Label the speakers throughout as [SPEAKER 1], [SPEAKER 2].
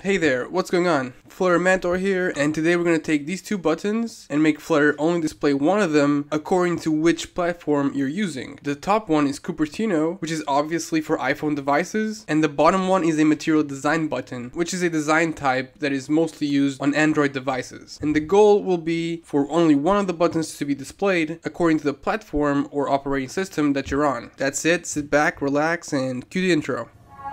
[SPEAKER 1] Hey there, what's going on? Flutter Mentor here, and today we're going to take these two buttons and make Flutter only display one of them according to which platform you're using. The top one is Cupertino, which is obviously for iPhone devices, and the bottom one is a material design button, which is a design type that is mostly used on Android devices. And the goal will be for only one of the buttons to be displayed according to the platform or operating system that you're on. That's it, sit back, relax, and cue the intro.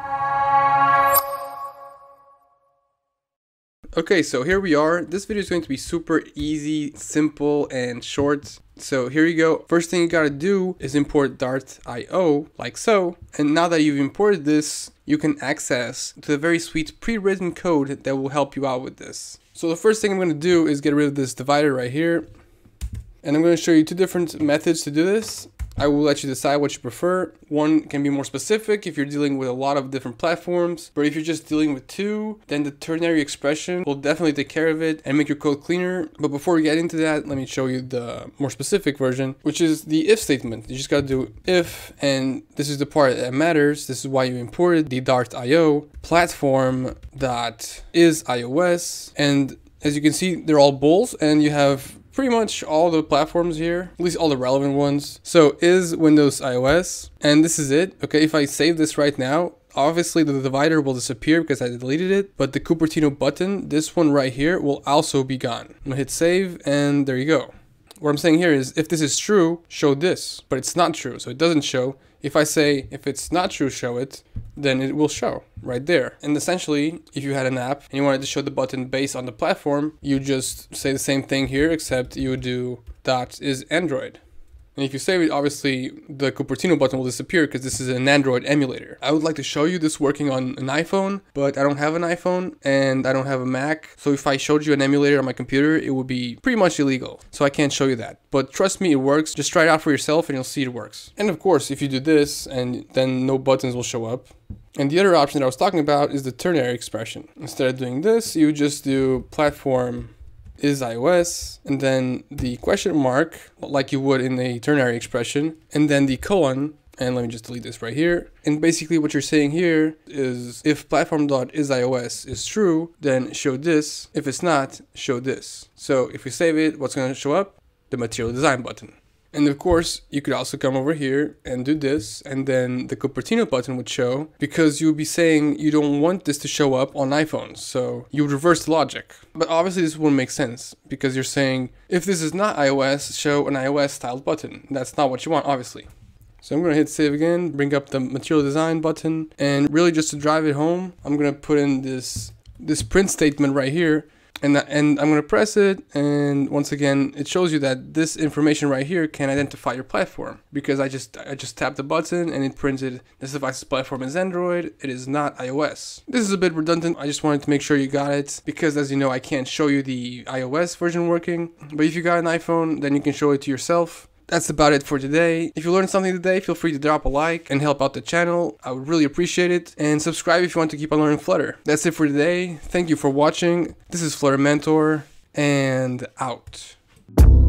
[SPEAKER 1] Okay, so here we are. This video is going to be super easy, simple, and short. So here you go. First thing you gotta do is import Dart.io, like so. And now that you've imported this, you can access to the very sweet pre-written code that will help you out with this. So the first thing I'm gonna do is get rid of this divider right here. And I'm gonna show you two different methods to do this. I will let you decide what you prefer. One can be more specific if you're dealing with a lot of different platforms, but if you're just dealing with two, then the ternary expression will definitely take care of it and make your code cleaner. But before we get into that, let me show you the more specific version, which is the if statement. You just gotta do if, and this is the part that matters. This is why you imported the Dart.io Platform.isIOS, and as you can see, they're all bulls, and you have pretty much all the platforms here, at least all the relevant ones. So is Windows iOS, and this is it. Okay, if I save this right now, obviously the divider will disappear because I deleted it, but the Cupertino button, this one right here, will also be gone. I'm gonna hit save, and there you go. What I'm saying here is if this is true, show this, but it's not true, so it doesn't show. If I say if it's not true, show it, then it will show right there. And essentially, if you had an app and you wanted to show the button based on the platform, you just say the same thing here, except you would do .isAndroid. And if you save it, obviously the Cupertino button will disappear because this is an Android emulator. I would like to show you this working on an iPhone, but I don't have an iPhone and I don't have a Mac. So if I showed you an emulator on my computer, it would be pretty much illegal. So I can't show you that. But trust me, it works. Just try it out for yourself and you'll see it works. And of course, if you do this, and then no buttons will show up. And the other option that I was talking about is the ternary expression. Instead of doing this, you just do Platform.isIOS, and then the question mark, like you would in a ternary expression, and then the colon, and let me just delete this right here. And basically what you're saying here is if Platform.isIOS is true, then show this. If it's not, show this. So if you save it, what's going to show up? The material design button. And of course, you could also come over here and do this, and then the Cupertino button would show, because you would be saying you don't want this to show up on iPhones, so you would reverse the logic. But obviously this wouldn't make sense, because you're saying, if this is not iOS, show an iOS-styled button. That's not what you want, obviously. So I'm going to hit save again, bring up the material design button, and really just to drive it home, I'm going to put in this print statement right here. And I'm going to press it, and once again, it shows you that this information right here can identify your platform, because I just tapped the button and it printed this device's platform is Android. It is not iOS. This is a bit redundant. I just wanted to make sure you got it, because as you know, I can't show you the iOS version working, but if you got an iPhone, then you can show it to yourself. That's about it for today. If you learned something today, feel free to drop a like and help out the channel. I would really appreciate it. And subscribe if you want to keep on learning Flutter. That's it for today. Thank you for watching. This is Flutter Mentor, and out.